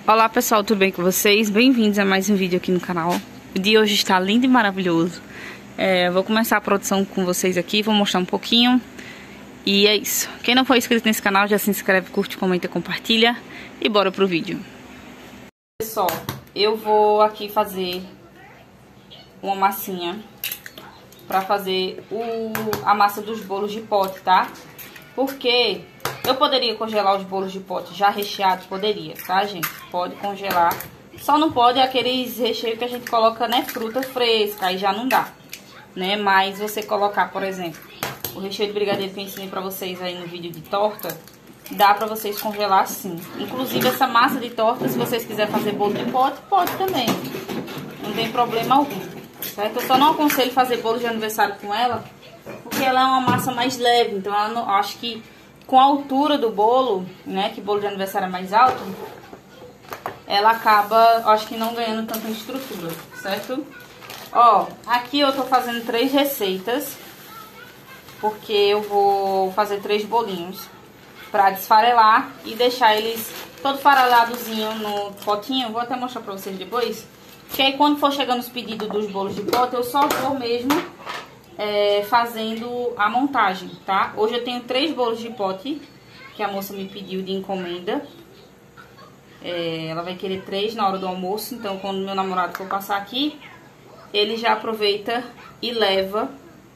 Olá pessoal, tudo bem com vocês? Bem-vindos a mais um vídeo aqui no canal. O dia hoje está lindo e maravilhoso. Vou começar a produção com vocês aqui, vou mostrar um pouquinho. E é isso. Quem não for inscrito nesse canal, já se inscreve, curte, comenta, compartilha. E bora pro vídeo. Pessoal, eu vou aqui fazer uma massinha pra fazer a massa dos bolos de pote, tá? Porque eu poderia congelar os bolos de pote já recheados, poderia, tá, gente? Pode congelar. Só não pode aqueles recheios que a gente coloca, né, fruta fresca, aí já não dá, né? Mas você colocar, por exemplo, o recheio de brigadeiro que eu ensinei pra vocês aí no vídeo de torta, dá pra vocês congelar assim. Inclusive essa massa de torta, se vocês quiserem fazer bolo de pote, pode também. Não tem problema algum, certo? Eu só não aconselho fazer bolo de aniversário com ela, porque ela é uma massa mais leve, então ela não, acho que com a altura do bolo, né, que bolo de aniversário é mais alto, ela acaba, acho que não ganhando tanta estrutura, certo? Ó, aqui eu tô fazendo 3 receitas, porque eu vou fazer 3 bolinhos pra desfarelar e deixar eles todo fareladozinho no potinho. Vou até mostrar pra vocês depois, que aí quando for chegando os pedidos dos bolos de pote, eu só vou mesmo fazendo a montagem, tá? Hoje eu tenho 3 bolos de pote que a moça me pediu de encomenda. Ela vai querer 3 na hora do almoço, então quando meu namorado for passar aqui, ele já aproveita e leva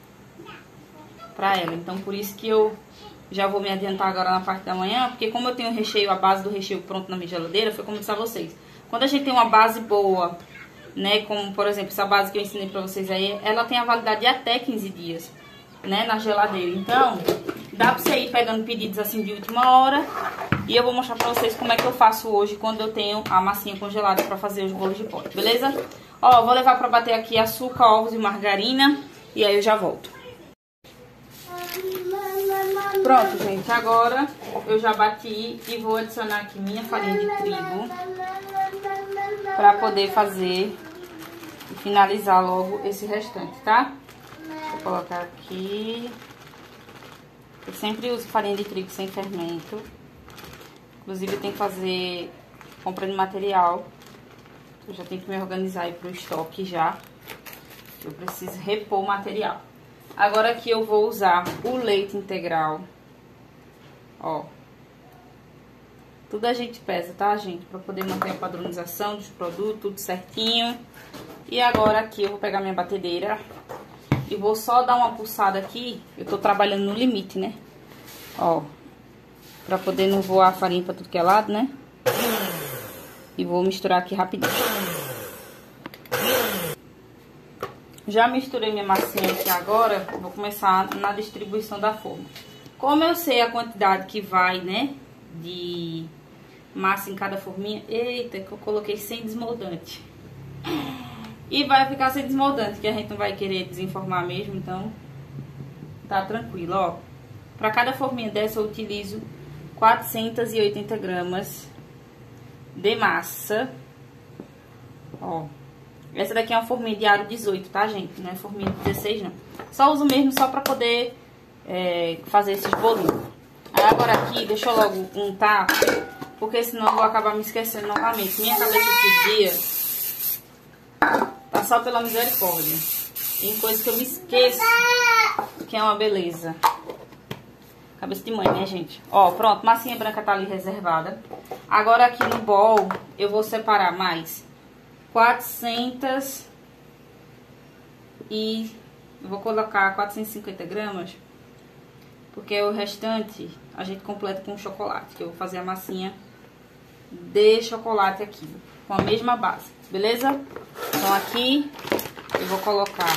pra ela. Então por isso que eu já vou me adiantar agora na parte da manhã, porque como eu tenho o recheio, a base do recheio pronto na minha geladeira, foi como eu disse a vocês. Quando a gente tem uma base boa, né, como por exemplo essa base que eu ensinei pra vocês aí, ela tem a validade de até 15 dias, né, na geladeira. Então, dá pra você ir pegando pedidos assim de última hora. E eu vou mostrar pra vocês como é que eu faço hoje quando eu tenho a massinha congelada pra fazer os bolos de pote, beleza? Ó, vou levar pra bater aqui açúcar, ovos e margarina e aí eu já volto. Pronto, gente, agora eu já bati e vou adicionar aqui minha farinha de trigo pra poder fazer e finalizar logo esse restante, tá? Vou colocar aqui. Eu sempre uso farinha de trigo sem fermento. Inclusive eu tenho que fazer compra de material. Eu já tenho que me organizar aí pro estoque já. Eu preciso repor o material. Agora aqui eu vou usar o leite integral. Ó. Tudo a gente pesa, tá, gente? Pra poder manter a padronização dos produtos, tudo certinho. E agora aqui eu vou pegar minha batedeira e vou só dar uma pulsada aqui. Eu tô trabalhando no limite, né? Ó. Pra poder não voar a farinha pra tudo que é lado, né? E vou misturar aqui rapidinho. Já misturei minha massinha aqui agora. Vou começar na distribuição da forma. Como eu sei a quantidade que vai, né, de massa em cada forminha. Eita, que eu coloquei sem desmoldante. E vai ficar sem desmoldante, que a gente não vai querer desenformar mesmo, então tá tranquilo, ó. Pra cada forminha dessa eu utilizo 480 gramas de massa. Ó. Essa daqui é uma forminha de aro 18, tá, gente? Não é forminha de 16, não. Só uso mesmo só pra poder fazer esses bolinhos. Aí agora aqui, deixa eu logo untar, porque senão eu vou acabar me esquecendo novamente. Minha cabeça esses dias tá só pela misericórdia. Tem coisa que eu me esqueço, que é uma beleza. Cabeça de mãe, né, gente? Ó, pronto, massinha branca tá ali reservada. Agora aqui no bol, eu vou separar mais 400 e... eu vou colocar 450 gramas, porque o restante a gente completa com chocolate, que eu vou fazer a massinha de chocolate aqui, com a mesma base, beleza? Então aqui eu vou colocar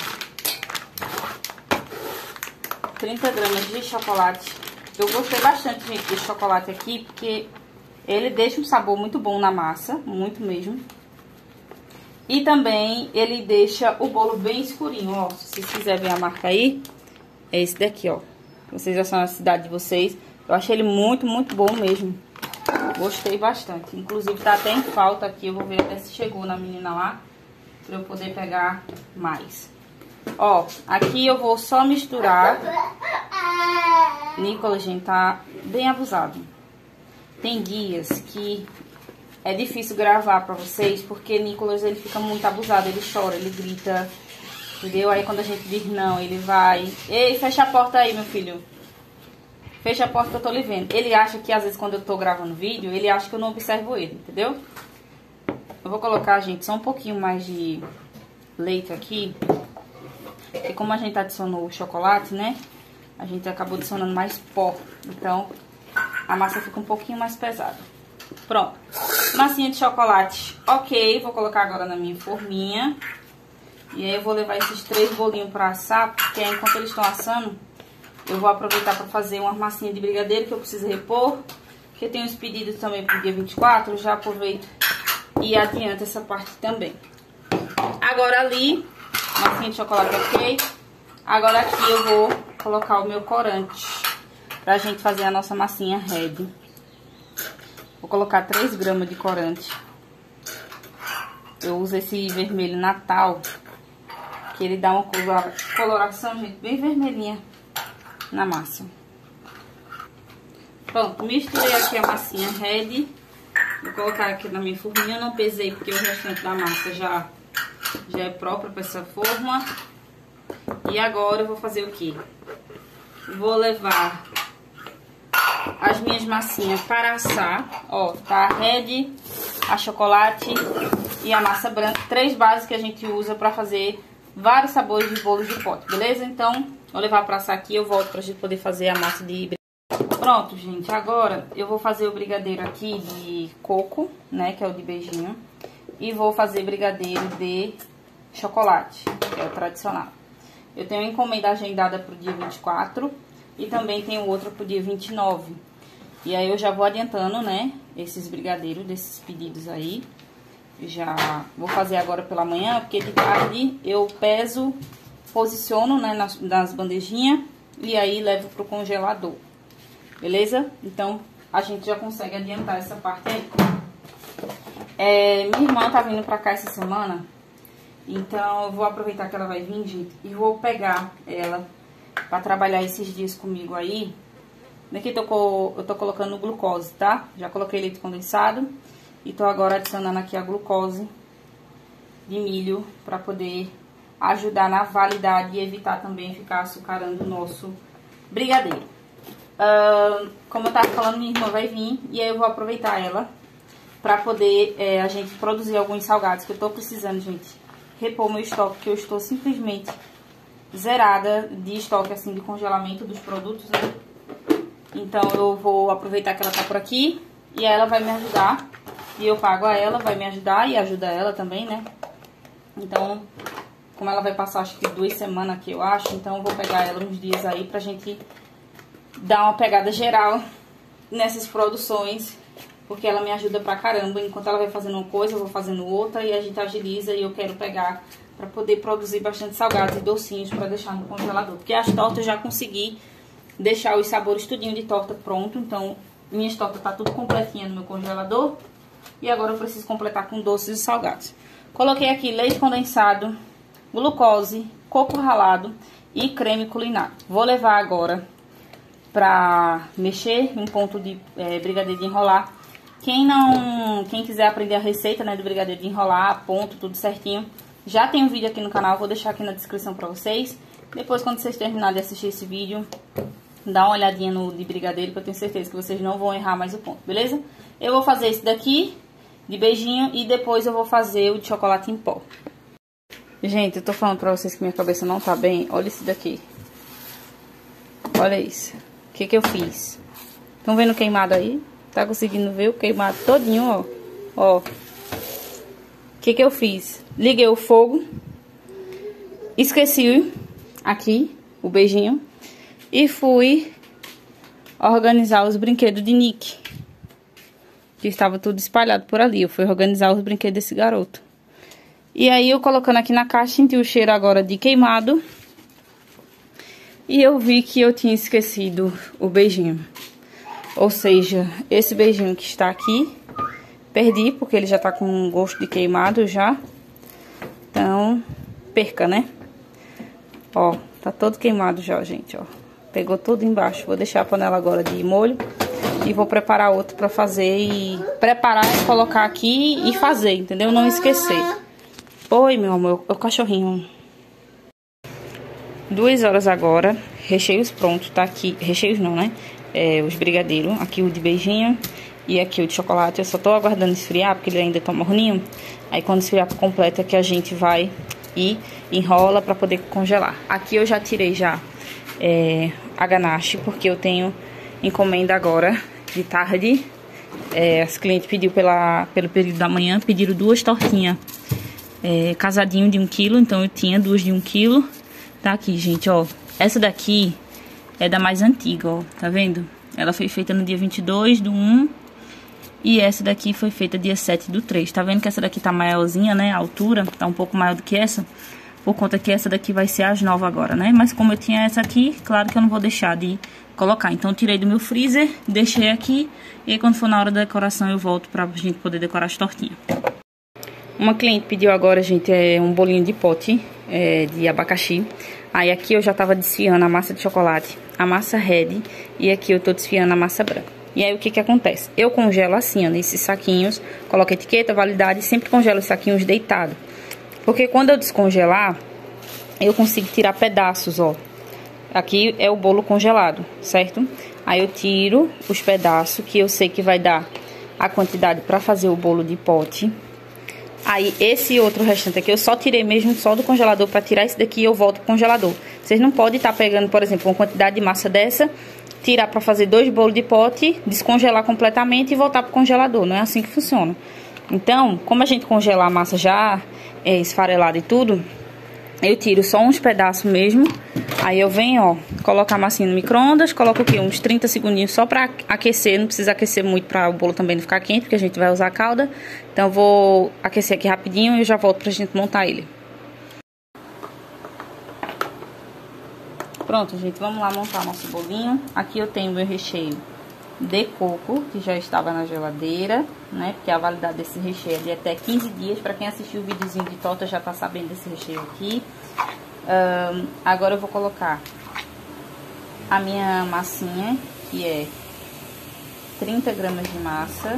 30 gramas de chocolate. Eu gostei bastante, gente, desse chocolate aqui, porque ele deixa um sabor muito bom na massa, muito mesmo. E também ele deixa o bolo bem escurinho, ó. Se vocês quiserem ver a marca aí, é esse daqui, ó. Vocês já são na cidade de vocês. Eu achei ele muito, muito bom mesmo. Gostei bastante. Inclusive tá até em falta aqui, eu vou ver até se chegou na menina lá, pra eu poder pegar mais. Ó, aqui eu vou só misturar. Nicolas, gente, tá bem abusado. Tem dias que é difícil gravar pra vocês, porque Nicolas, ele fica muito abusado, ele chora, ele grita, entendeu? Aí quando a gente diz não, ele vai... Ei, fecha a porta aí, meu filho. Fecha a porta que eu tô lhe vendo. Ele acha que, às vezes, quando eu tô gravando vídeo, ele acha que eu não observo ele, entendeu? Eu vou colocar, gente, só um pouquinho mais de leite aqui. Porque como a gente adicionou o chocolate, né? A gente acabou adicionando mais pó. Então, a massa fica um pouquinho mais pesada. Pronto. Massinha de chocolate, ok. Vou colocar agora na minha forminha. E aí eu vou levar esses 3 bolinhos pra assar, porque aí, enquanto eles estão assando, eu vou aproveitar pra fazer uma massinha de brigadeiro que eu preciso repor. Porque tem uns pedidos também pro dia 24, eu já aproveito e adianto essa parte também. Agora ali, massinha de chocolate ok. Agora aqui eu vou colocar o meu corante pra gente fazer a nossa massinha red. Vou colocar 3 gramas de corante. Eu uso esse vermelho Natal, que ele dá uma coloração, gente, bem vermelhinha na massa. Pronto, misturei aqui a massinha red. Vou colocar aqui na minha forminha. Eu não pesei porque o restante da massa já é próprio para essa forma. E agora eu vou fazer o quê? Vou levar as minhas massinhas para assar. Ó, tá a red, a chocolate e a massa branca. 3 bases que a gente usa para fazer vários sabores de bolos de pote, beleza? Então, vou levar para assar aqui e eu volto pra gente poder fazer a massa de brigadeiro. Pronto, gente. Agora eu vou fazer o brigadeiro aqui de coco, né, que é o de beijinho. E vou fazer brigadeiro de chocolate, que é o tradicional. Eu tenho uma encomenda agendada pro dia 24 e também tenho outra pro dia 29. E aí eu já vou adiantando, né, esses brigadeiros desses pedidos aí. Já vou fazer agora pela manhã, porque de tarde eu peso, posiciono, né, nas bandejinhas e aí levo pro congelador. Beleza? Então, a gente já consegue adiantar essa parte aí. Minha irmã tá vindo pra cá essa semana. Então, eu vou aproveitar que ela vai vir, gente, e vou pegar ela pra trabalhar esses dias comigo aí. Aqui eu tô colocando glucose, tá? Já coloquei leite condensado. E tô agora adicionando aqui a glucose de milho pra poder ajudar na validade e evitar também ficar açucarando o nosso brigadeiro. Como eu tava falando, minha irmã vai vir e aí eu vou aproveitar ela pra poder a gente produzir alguns salgados que eu tô precisando, gente, repor meu estoque, que eu estou simplesmente zerada de estoque, assim, de congelamento dos produtos, né? Então eu vou aproveitar que ela tá por aqui e ela vai me ajudar e eu pago a ela, vai me ajudar e ajuda ela também, né? Então, como ela vai passar acho que 2 semanas aqui, eu acho, então eu vou pegar ela uns dias aí pra gente dar uma pegada geral nessas produções, porque ela me ajuda pra caramba. Enquanto ela vai fazendo uma coisa, eu vou fazendo outra e a gente agiliza e eu quero pegar pra poder produzir bastante salgados e docinhos pra deixar no congelador. Porque as tortas eu já consegui deixar os sabores tudinho de torta pronto, então minhas tortas tá tudo completinha no meu congelador. E agora eu preciso completar com doces e salgados. Coloquei aqui leite condensado, glucose, coco ralado e creme culinário. Vou levar agora pra mexer em ponto de brigadeiro de enrolar. Quem quiser aprender a receita, né, do brigadeiro de enrolar, ponto, tudo certinho, já tem um vídeo aqui no canal, vou deixar aqui na descrição pra vocês. Depois, quando vocês terminarem de assistir esse vídeo, dá uma olhadinha no de brigadeiro, que eu tenho certeza que vocês não vão errar mais o ponto, beleza? Eu vou fazer esse daqui, de beijinho, e depois eu vou fazer o de chocolate em pó. Gente, eu tô falando pra vocês que minha cabeça não tá bem. Olha isso daqui. Olha isso. O que eu fiz? Estão vendo queimado aí? Tá conseguindo ver o queimado todinho, ó. Ó. O que eu fiz? Liguei o fogo. Esqueci aqui o beijinho. E fui organizar os brinquedos de Nick. Que estava tudo espalhado por ali. Eu fui organizar os brinquedos desse garoto. E aí eu colocando aqui na caixa, senti o cheiro agora de queimado. E eu vi que eu tinha esquecido o beijinho. Ou seja, esse beijinho que está aqui, perdi, porque ele já tá com um gosto de queimado já. Então, perca, né? Ó, tá todo queimado já, gente, ó. Pegou tudo embaixo. Vou deixar a panela agora de molho. e vou preparar outro pra fazer e preparar e colocar aqui e fazer, entendeu? Não esquecer. Oi, meu amor, o cachorrinho. 2 horas agora, recheios prontos, tá aqui. Recheios não, né? Os brigadeiros, aqui o de beijinho e aqui o de chocolate. Eu só tô aguardando esfriar, porque ele ainda tá morninho. Aí quando esfriar por completo é que a gente vai e enrola pra poder congelar. Aqui eu já tirei já a ganache, porque eu tenho encomenda agora de tarde. As clientes pediu pelo período da manhã, pediram 2 tortinhas casadinho de 1 quilo, então eu tinha 2 de 1 quilo. Tá aqui, gente, ó. Essa daqui é da mais antiga, ó. Tá vendo? Ela foi feita no dia 22 do 1. E essa daqui foi feita dia 7 do 3. Tá vendo que essa daqui tá maiorzinha, né? A altura tá um pouco maior do que essa. Por conta que essa daqui vai ser as novas agora, né? Mas como eu tinha essa aqui, claro que eu não vou deixar de colocar. Então, eu tirei do meu freezer, deixei aqui. E aí, quando for na hora da decoração, eu volto pra gente poder decorar as tortinhas. Uma cliente pediu agora, gente, um bolinho de pote de abacaxi. Aí aqui eu já tava desfiando a massa de chocolate, a massa red, e aqui eu tô desfiando a massa branca. E aí o que que acontece? Eu congelo assim, ó, nesses saquinhos, coloco etiqueta, validade, e sempre congelo os saquinhos deitados. Porque quando eu descongelar, eu consigo tirar pedaços, ó. Aqui é o bolo congelado, certo? Aí eu tiro os pedaços, que eu sei que vai dar a quantidade pra fazer o bolo de pote. Aí, esse outro restante aqui, eu só tirei mesmo só do congelador. Pra tirar esse daqui, eu volto pro congelador. Vocês não podem estar pegando, por exemplo, uma quantidade de massa dessa, tirar pra fazer 2 bolos de pote, descongelar completamente e voltar pro congelador. Não é assim que funciona. Então, como a gente congela a massa já esfarelada e tudo, eu tiro só uns pedaços mesmo. Aí eu venho, ó, colocar a massinha no micro-ondas, coloco o quê? Uns 30 segundinhos só pra aquecer, não precisa aquecer muito pra o bolo também não ficar quente, porque a gente vai usar a calda. Então eu vou aquecer aqui rapidinho e já volto pra gente montar ele. Pronto, gente, vamos lá montar nosso bolinho. Aqui eu tenho meu recheio de coco, que já estava na geladeira, né? Porque a validade desse recheio é de até 15 dias. Pra quem assistiu o videozinho de torta já tá sabendo desse recheio aqui. Agora eu vou colocar a minha massinha, que é 30 gramas de massa.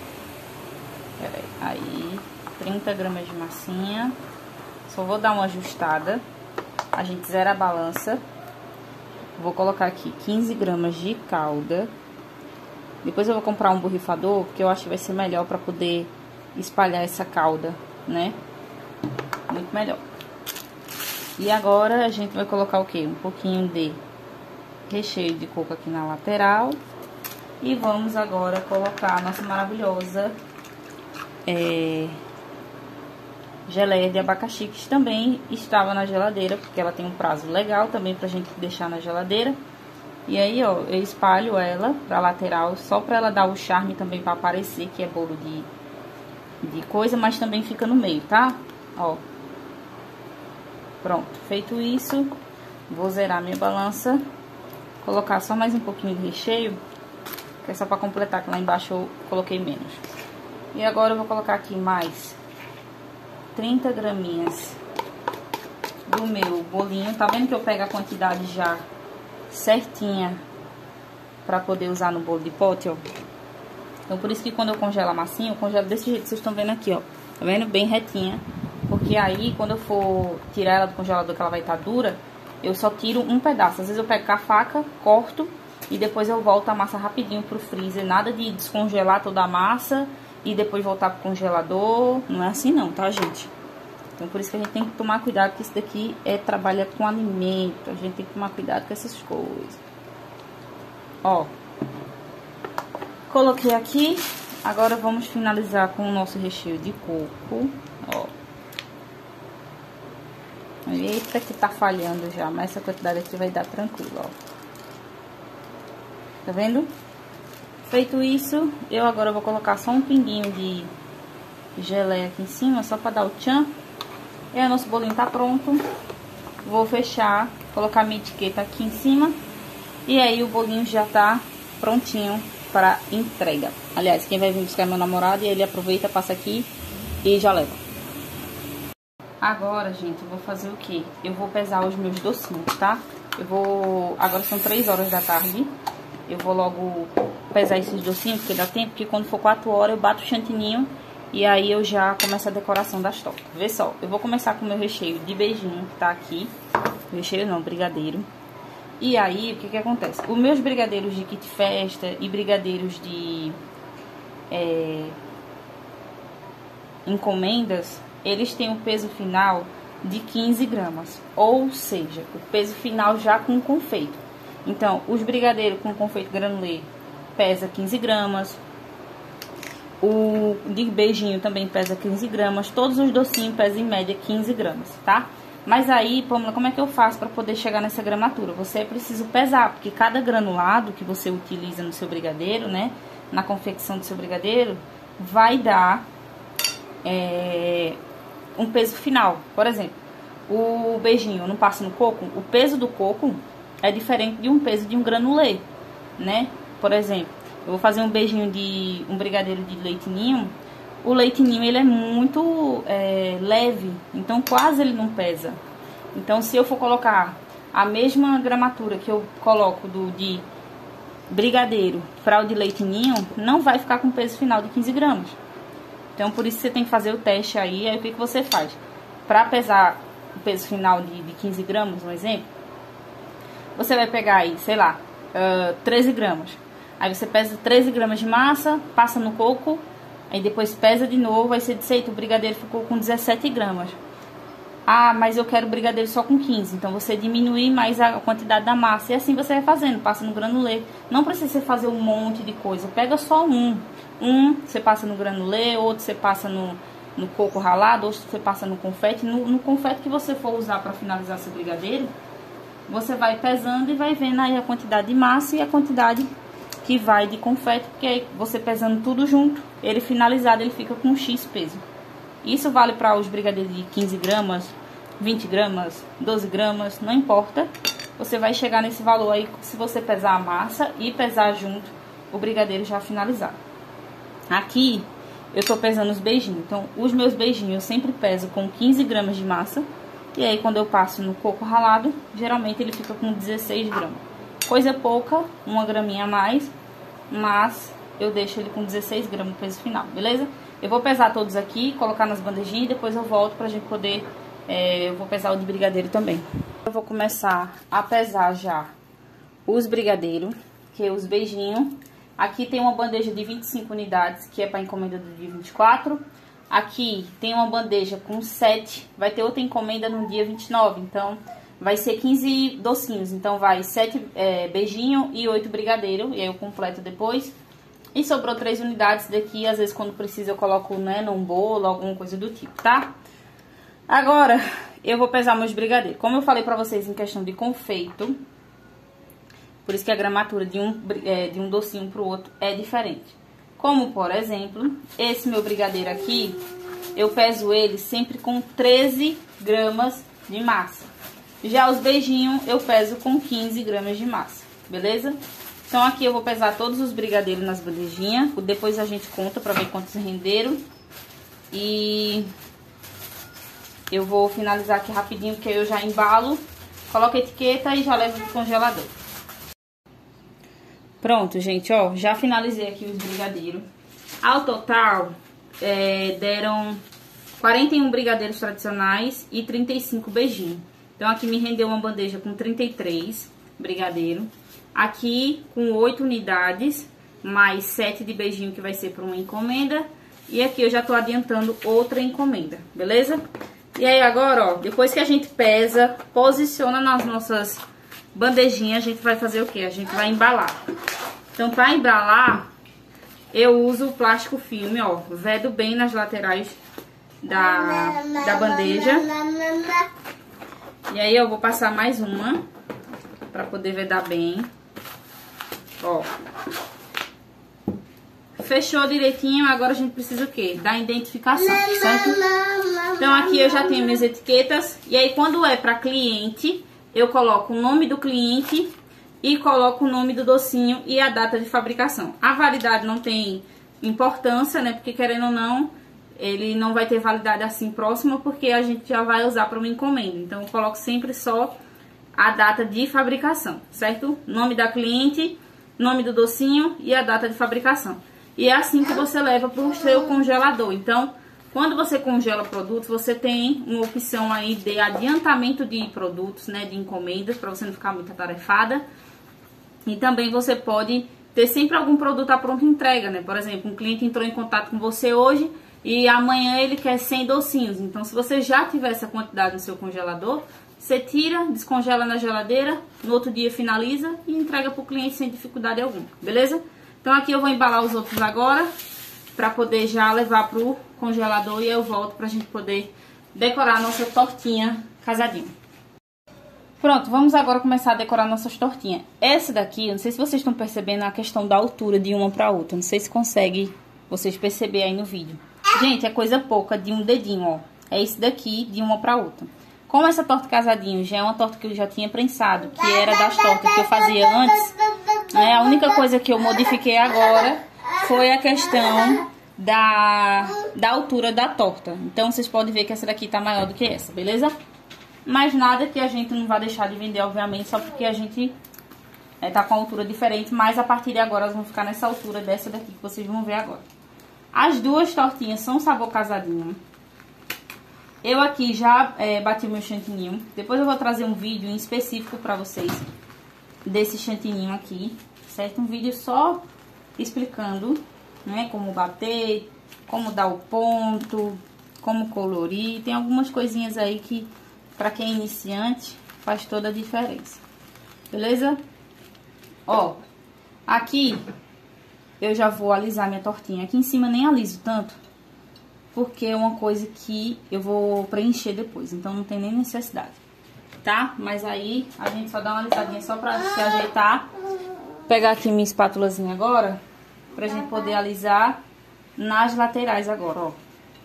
Aí, 30 gramas de massinha. Só vou dar uma ajustada. A gente zera a balança. Vou colocar aqui 15 gramas de calda. Depois eu vou comprar um borrifador, porque eu acho que vai ser melhor pra poder espalhar essa calda, né? Muito melhor. E agora a gente vai colocar o quê? Um pouquinho de recheio de coco aqui na lateral. E vamos agora colocar a nossa maravilhosa geleia de abacaxi, que também estava na geladeira, porque ela tem um prazo legal também pra gente deixar na geladeira. E aí, ó, eu espalho ela pra lateral, só pra ela dar o charme também pra aparecer que é bolo de coisa, mas também fica no meio, tá? Ó. Pronto, feito isso, vou zerar minha balança, colocar só mais um pouquinho de recheio, que é só pra completar, que lá embaixo eu coloquei menos. E agora eu vou colocar aqui mais 30 graminhas do meu bolinho. Tá vendo que eu pego a quantidade já certinha pra poder usar no bolo de pote, ó. Então por isso que quando eu congelo a massinha, eu congelo desse jeito que vocês estão vendo aqui, ó. Tá vendo? Bem retinha. Porque aí, quando eu for tirar ela do congelador, que ela vai estar dura, eu só tiro um pedaço. Às vezes eu pego com a faca, corto e depois eu volto a massa rapidinho pro freezer. Nada de descongelar toda a massa e depois voltar pro congelador. Não é assim não, tá, gente? Então por isso que a gente tem que tomar cuidado, porque isso daqui trabalha com alimento. A gente tem que tomar cuidado com essas coisas. Ó. Coloquei aqui. Agora vamos finalizar com o nosso recheio de coco. Ó. Eita que tá falhando já, mas essa quantidade aqui vai dar tranquilo, ó. Tá vendo? Feito isso, eu agora vou colocar só um pinguinho de geleia aqui em cima, só pra dar o tchan. E aí o nosso bolinho tá pronto. Vou fechar, colocar minha etiqueta aqui em cima. E aí o bolinho já tá prontinho para entrega. Aliás, quem vai vir buscar é meu namorado, e ele aproveita, passa aqui e já leva. Agora, gente, eu vou fazer o quê? Eu vou pesar os meus docinhos, tá? Agora são 3 horas da tarde. Eu vou logo pesar esses docinhos, porque dá tempo, porque quando for 4 horas eu bato o chantininho e aí eu já começo a decoração das tortas. Vê só, eu vou começar com o meu recheio de beijinho, que tá aqui. Recheio não, brigadeiro. E aí, o que que acontece? Os meus brigadeiros de kit festa e brigadeiros de encomendas, eles têm um peso final de 15 gramas. Ou seja, o peso final já com confeito. Então, os brigadeiros com confeito granulê pesa 15 gramas. O de beijinho também pesa 15 gramas. Todos os docinhos pesam em média 15 gramas, tá? Mas aí, Pamela, como é que eu faço para poder chegar nessa gramatura? Você precisa pesar, porque cada granulado que você utiliza no seu brigadeiro, né? Na confecção do seu brigadeiro, vai dar um peso final. Por exemplo, o beijinho não passa no coco. O peso do coco é diferente de um peso de um granulê, né? Por exemplo, eu vou fazer um beijinho de um brigadeiro de leite ninho. O leite ninho, ele é muito leve, então quase ele não pesa. Então, se eu for colocar a mesma gramatura que eu coloco de brigadeiro para o de leite ninho, não vai ficar com peso final de 15 gramas. Então, por isso você tem que fazer o teste aí. Aí, o que que você faz? Para pesar o peso final de 15 gramas, um exemplo, você vai pegar aí, sei lá, 13 gramas. Aí você pesa 13 gramas de massa, passa no coco, aí depois pesa de novo, aí você diz, eita, o brigadeiro ficou com 17 gramas. Ah, mas eu quero o brigadeiro só com 15. Então você diminui mais a quantidade da massa. E assim você vai fazendo, passa no granulê. Não precisa você fazer um monte de coisa, pega só um. Um você passa no granulê, outro você passa no coco ralado, outro você passa no confete. No confete que você for usar para finalizar seu brigadeiro, você vai pesando e vai vendo aí a quantidade de massa e a quantidade que vai de confete, porque aí você pesando tudo junto, ele finalizado, ele fica com X peso. Isso vale para os brigadeiros de 15 gramas, 20 gramas, 12 gramas, não importa. Você vai chegar nesse valor aí se você pesar a massa e pesar junto o brigadeiro já finalizado. Aqui eu tô pesando os beijinhos, então os meus beijinhos eu sempre peso com 15 gramas de massa. E aí quando eu passo no coco ralado, geralmente ele fica com 16 gramas. Coisa pouca, 1 graminha a mais, mas eu deixo ele com 16 gramas no peso final, beleza? Eu vou pesar todos aqui, colocar nas bandejinhas e depois eu volto pra gente poder... eu vou pesar o de brigadeiro também. Eu vou começar a pesar já os brigadeiros, que é os beijinhos. Aqui tem uma bandeja de 25 unidades, que é pra encomenda do dia 24. Aqui tem uma bandeja com 7, vai ter outra encomenda no dia 29, então... vai ser 15 docinhos, então vai 7 beijinho e 8 brigadeiro, e aí eu completo depois. E sobrou 3 unidades daqui, às vezes quando precisa eu coloco, né, num bolo, alguma coisa do tipo, tá? Agora, eu vou pesar meus brigadeiros. Como eu falei pra vocês em questão de confeito, por isso que a gramatura de um docinho pro outro é diferente. Como, por exemplo, esse meu brigadeiro aqui, eu peso ele sempre com 13 gramas de massa. Já os beijinhos eu peso com 15 gramas de massa, beleza? Então aqui eu vou pesar todos os brigadeiros nas bandejinhas. Depois a gente conta pra ver quantos renderam. E eu vou finalizar aqui rapidinho, porque eu já embalo, coloco a etiqueta e já levo pro congelador. Pronto, gente, ó, já finalizei aqui os brigadeiros. Ao total, deram 41 brigadeiros tradicionais e 35 beijinhos. Então, aqui me rendeu uma bandeja com 33 brigadeiro. Aqui com 8 unidades, mais 7 de beijinho que vai ser para uma encomenda. E aqui eu já tô adiantando outra encomenda, beleza? E aí agora, ó, depois que a gente pesa, posiciona nas nossas bandejinhas, a gente vai fazer o quê? A gente vai embalar. Então, para embalar, eu uso o plástico filme, ó, vedo bem nas laterais da bandeja. E aí eu vou passar mais uma, pra poder vedar bem. Ó. Fechou direitinho, agora a gente precisa o quê? Da identificação, certo? Então aqui eu já tenho minhas etiquetas. E aí quando é pra cliente, eu coloco o nome do cliente e coloco o nome do docinho e a data de fabricação. A validade não tem importância, né? Porque querendo ou não, ele não vai ter validade assim próxima, porque a gente já vai usar para uma encomenda. Então eu coloco sempre só a data de fabricação, certo? Nome da cliente nome do docinho e a data de fabricação. E é assim que você leva para o seu congelador. Então, quando você congela produtos, você tem uma opção aí de adiantamento de produtos, né, de encomendas, para você não ficar muito atarefada. E também você pode ter sempre algum produto à pronta entrega, né? Por exemplo, um cliente entrou em contato com você hoje e amanhã ele quer 100 docinhos. Então, se você já tiver essa quantidade no seu congelador, você tira, descongela na geladeira, no outro dia finaliza e entrega para o cliente sem dificuldade alguma, beleza? Então, aqui eu vou embalar os outros agora, para poder já levar para o congelador e eu volto para a gente poder decorar a nossa tortinha casadinha. Pronto, vamos agora começar a decorar nossas tortinhas. Essa daqui, não sei se vocês estão percebendo a questão da altura de uma para outra. Não sei se consegue vocês perceber aí no vídeo. Gente, é coisa pouca, de um dedinho, ó. É esse daqui de uma para outra. Como essa torta casadinho já é uma torta que eu já tinha prensado, que era das tortas que eu fazia antes, né? A única coisa que eu modifiquei agora foi a questão da altura da torta. Então, vocês podem ver que essa daqui tá maior do que essa, beleza? Mas nada que a gente não vai deixar de vender, obviamente, só porque a gente tá com a altura diferente. Mas a partir de agora elas vão ficar nessa altura dessa daqui que vocês vão ver agora. As duas tortinhas são sabor casadinho. Eu aqui já bati o meu chantininho. Depois eu vou trazer um vídeo em específico pra vocês desse chantininho aqui, certo? Um vídeo só explicando, né, como bater, como dar o ponto, como colorir. Tem algumas coisinhas aí que, pra quem é iniciante, faz toda a diferença. Beleza? Ó, aqui eu já vou alisar minha tortinha. Aqui em cima nem aliso tanto, porque é uma coisa que eu vou preencher depois. Então não tem nem necessidade, tá? Mas aí a gente só dá uma alisadinha só pra se ajeitar. Vou pegar aqui minha espátulazinha agora, pra gente poder alisar nas laterais agora, ó.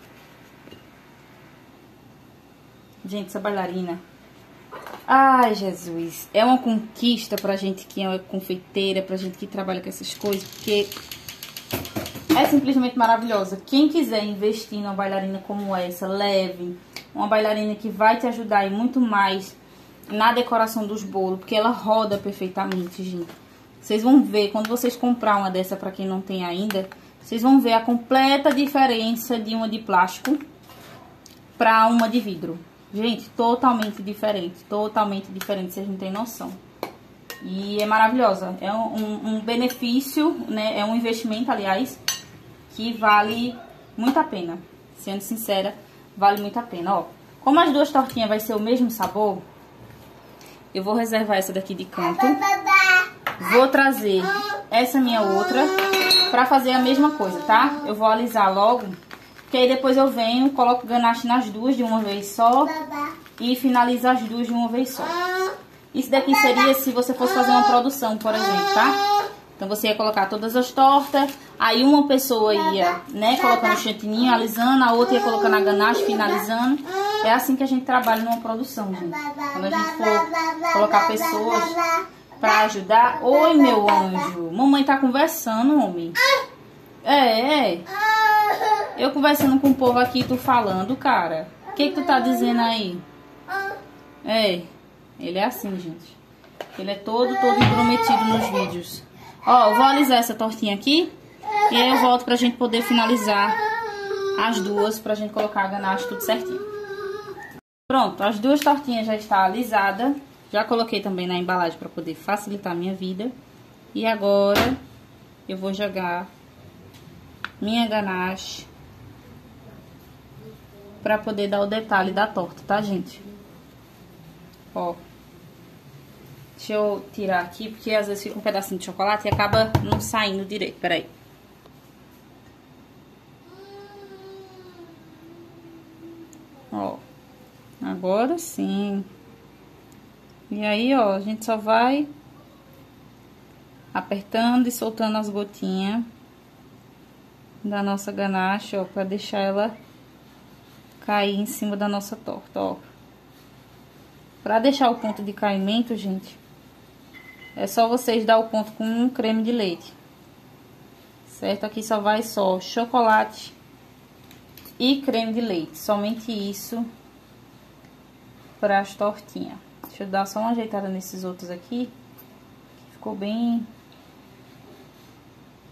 Gente, essa bailarina, ai Jesus, é uma conquista pra gente que é confeiteira, pra gente que trabalha com essas coisas, porque é simplesmente maravilhosa. Quem quiser investir numa bailarina como essa, leve, uma bailarina que vai te ajudar e muito mais na decoração dos bolos, porque ela roda perfeitamente, gente. Vocês vão ver, quando vocês comprar uma dessa, pra quem não tem ainda, vocês vão ver a completa diferença de uma de plástico pra uma de vidro. Gente, totalmente diferente, vocês não têm noção. E é maravilhosa, é um benefício, né, é um investimento, aliás, que vale muito a pena. Sendo sincera, vale muito a pena, ó. Como as duas tortinhas vai ser o mesmo sabor, eu vou reservar essa daqui de canto. Vou trazer essa minha outra pra fazer a mesma coisa, tá? Eu vou alisar logo, que aí depois eu venho, coloco ganache nas duas de uma vez só e finalizo as duas de uma vez só. Isso daqui seria se você fosse fazer uma produção, por exemplo, tá? Então você ia colocar todas as tortas, aí uma pessoa ia, né, colocando o chantininho, alisando, a outra ia colocando a ganache, finalizando. É assim que a gente trabalha numa produção, gente. Quando a gente for colocar pessoas pra ajudar. Oi, meu anjo. Mamãe tá conversando, homem. Eu conversando com o povo aqui, tu falando, cara. O que tu tá dizendo aí? Ele é assim, gente. Ele é todo intrometido nos vídeos. Ó, eu vou alisar essa tortinha aqui. E aí eu volto pra gente poder finalizar as duas, pra gente colocar a ganache tudo certinho. Pronto, as duas tortinhas já estão alisadas. Já coloquei também na embalagem pra poder facilitar a minha vida. E agora eu vou jogar minha ganache pra poder dar o detalhe da torta, tá, gente? Ó. Deixa eu tirar aqui, porque às vezes fica um pedacinho de chocolate e acaba não saindo direito. Peraí. Ó. Agora sim. E aí, ó, a gente só vai apertando e soltando as gotinhas da nossa ganache, ó, pra deixar ela cair em cima da nossa torta, ó. Pra deixar o ponto de caimento, gente, é só vocês dar o ponto com um creme de leite, certo? Aqui só vai só chocolate e creme de leite, somente isso para as tortinhas. Deixa eu dar só uma ajeitada nesses outros aqui, que ficou bem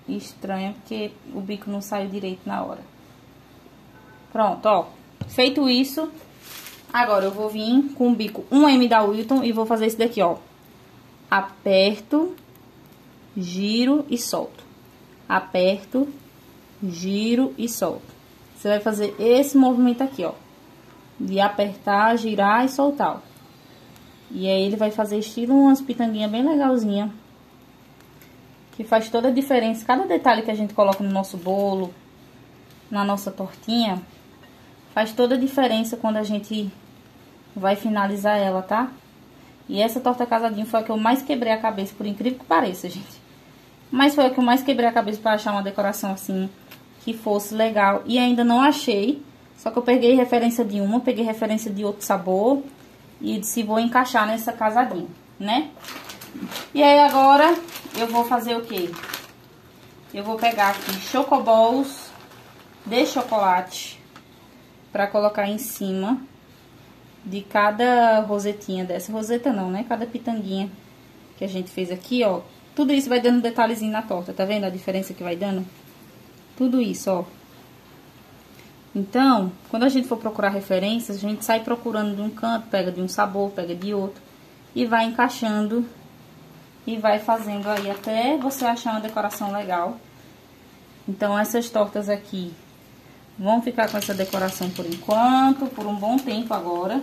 estranha, porque o bico não saiu direito na hora. Pronto, ó. Feito isso, agora eu vou vir com o bico 1M da Wilton e vou fazer isso daqui, ó. Aperto, giro e solto. Aperto, giro e solto. Você vai fazer esse movimento aqui, ó. De apertar, girar e soltar, ó. E aí ele vai fazer estilo umas pitanguinhas bem legalzinha. Que faz toda a diferença. Cada detalhe que a gente coloca no nosso bolo, na nossa tortinha, faz toda a diferença quando a gente vai finalizar ela, tá? E essa torta casadinho foi a que eu mais quebrei a cabeça, por incrível que pareça, gente. Mas foi a que eu mais quebrei a cabeça pra achar uma decoração assim, que fosse legal. E ainda não achei, só que eu peguei referência de uma, peguei referência de outro sabor e disse vou encaixar nessa casadinha, né? E aí agora eu vou fazer o quê? Eu vou pegar aqui chocoballs de chocolate pra colocar em cima de cada rosetinha dessa. Roseta não, né? Cada pitanguinha que a gente fez aqui, ó. Tudo isso vai dando um detalhezinho na torta, tá vendo a diferença que vai dando? Tudo isso, ó. Então, quando a gente for procurar referências, a gente sai procurando de um canto, pega de um sabor, pega de outro e vai encaixando e vai fazendo aí até você achar uma decoração legal. Então, essas tortas aqui vão ficar com essa decoração por enquanto, por um bom tempo agora.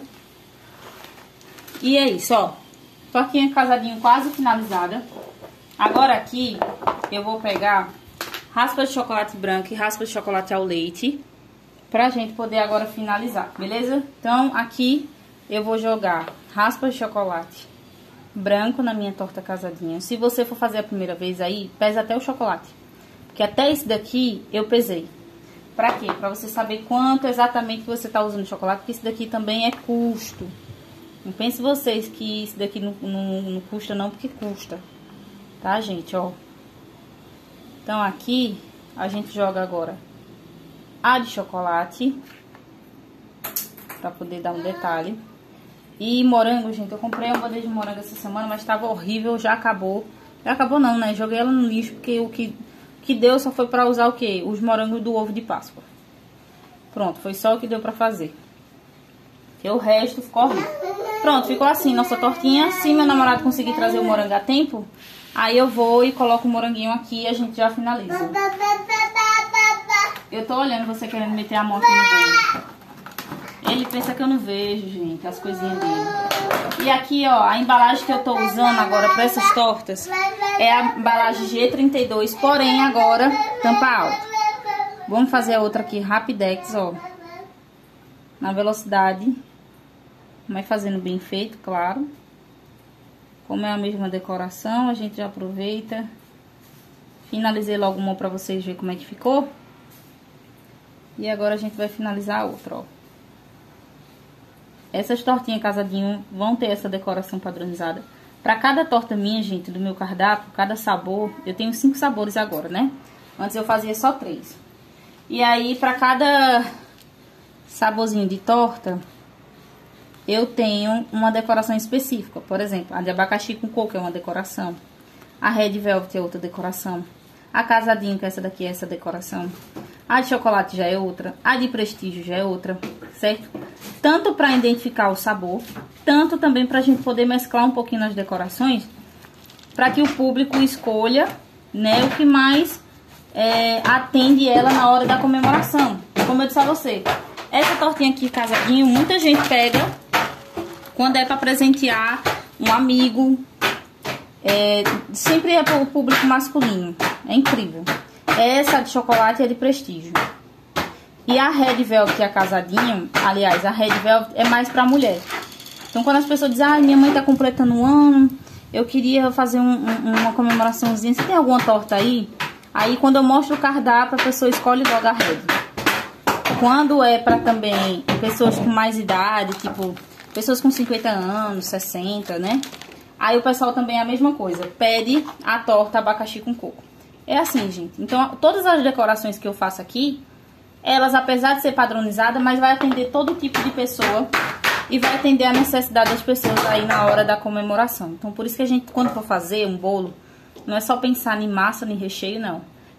E é isso, ó. Tortinha casadinho quase finalizada. Agora aqui eu vou pegar raspa de chocolate branco e raspa de chocolate ao leite pra gente poder agora finalizar, beleza? Então aqui eu vou jogar raspa de chocolate branco na minha torta casadinha. Se você for fazer a primeira vez aí, pesa até o chocolate. Porque até esse daqui eu pesei. Pra quê? Pra você saber quanto exatamente você tá usando de chocolate, porque esse daqui também é custo. Não pense vocês que isso daqui não custa não, porque custa. Tá, gente, ó. Então, aqui, a gente joga agora a de chocolate. Pra poder dar um detalhe. E morango, gente, eu comprei uma bandeja de morango essa semana, mas tava horrível, já acabou. Já acabou não, né? Joguei ela no lixo, porque o que deu só foi pra usar o quê? Os morangos do ovo de Páscoa. Pronto, foi só o que deu pra fazer. Porque o resto ficou horrível. Pronto, ficou assim, nossa tortinha. Se meu namorado conseguir trazer o morango a tempo, aí eu vou e coloco o moranguinho aqui e a gente já finaliza. Eu tô olhando você querendo meter a mão aqui no bolo. Ele pensa que eu não vejo, gente, as coisinhas dele. E aqui, ó, a embalagem que eu tô usando agora pra essas tortas é a embalagem G32, porém agora tampa alta. Vamos fazer a outra aqui rapidex, ó. Na velocidade. Mas fazendo bem feito, claro. Como é a mesma decoração, a gente já aproveita. Finalizei logo uma pra vocês verem como é que ficou. E agora a gente vai finalizar a outra, ó. Essas tortinhas casadinho vão ter essa decoração padronizada. Pra cada torta minha, gente, do meu cardápio, cada sabor, eu tenho 5 sabores agora, né? Antes eu fazia só 3. E aí, pra cada saborzinho de torta, eu tenho uma decoração específica. Por exemplo, a de abacaxi com coco é uma decoração. A Red Velvet é outra decoração. A casadinho, que é essa daqui, é essa decoração. A de chocolate já é outra. A de prestígio já é outra, certo? Tanto para identificar o sabor, tanto também para a gente poder mesclar um pouquinho nas decorações, para que o público escolha, né, o que mais atende ela na hora da comemoração. Como eu disse a você, essa tortinha aqui, casadinho, muita gente pega quando é para presentear um amigo. Sempre é para o público masculino. É incrível. Essa de chocolate é de prestígio. E a Red Velvet, a casadinho, aliás, a Red Velvet é mais pra mulher. Então, quando as pessoas dizem, minha mãe tá completando um ano, eu queria fazer uma comemoraçãozinha, você tem alguma torta aí? Aí, quando eu mostro o cardápio, a pessoa escolhe logo a Red. Quando é pra também pessoas com mais idade, tipo, pessoas com 50 anos, 60, né? Aí o pessoal também é a mesma coisa, pede a torta abacaxi com coco. É assim, gente. Então, todas as decorações que eu faço aqui, elas, apesar de ser padronizada, mas vai atender todo tipo de pessoa e vai atender a necessidade das pessoas aí na hora da comemoração. Então, por isso que a gente, quando for fazer um bolo, não é só pensar em massa, nem recheio, não.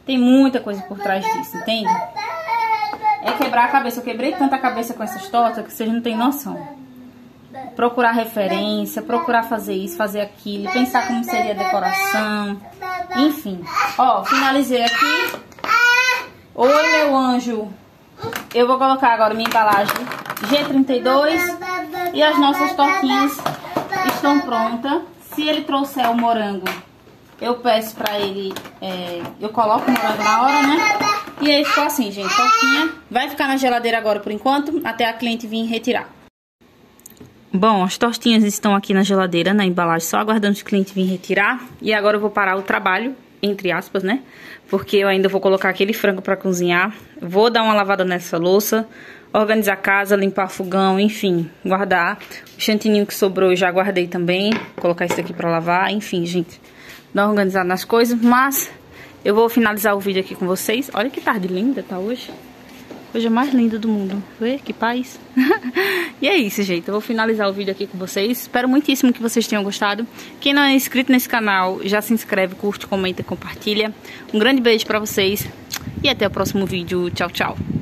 Tem muita coisa por trás disso, entende? É quebrar a cabeça. Eu quebrei tanta cabeça com essas tortas que vocês não têm noção. Procurar referência, procurar fazer isso, fazer aquilo, pensar como seria a decoração, enfim. Ó, finalizei aqui. Oi, meu anjo. Eu vou colocar agora minha embalagem G32 e as nossas tortinhas estão prontas. Se ele trouxer o morango, eu peço pra ele, eu coloco o morango na hora, né? E aí ficou assim, gente, tortinha. Vai ficar na geladeira agora por enquanto, até a cliente vir retirar. Bom, as tortinhas estão aqui na geladeira, na embalagem, só aguardando o cliente vir retirar. E agora eu vou parar o trabalho, entre aspas, né? Porque eu ainda vou colocar aquele frango pra cozinhar. Vou dar uma lavada nessa louça, organizar a casa, limpar fogão, enfim, guardar. O chantininho que sobrou eu já guardei também, colocar isso aqui pra lavar, enfim, gente. Dar uma organizada nas coisas, mas eu vou finalizar o vídeo aqui com vocês. Olha que tarde linda tá hoje. Coisa mais linda do mundo. Vê que paz. E é isso, gente. Eu vou finalizar o vídeo aqui com vocês. Espero muitíssimo que vocês tenham gostado. Quem não é inscrito nesse canal, já se inscreve, curte, comenta e compartilha. Um grande beijo pra vocês. E até o próximo vídeo. Tchau, tchau.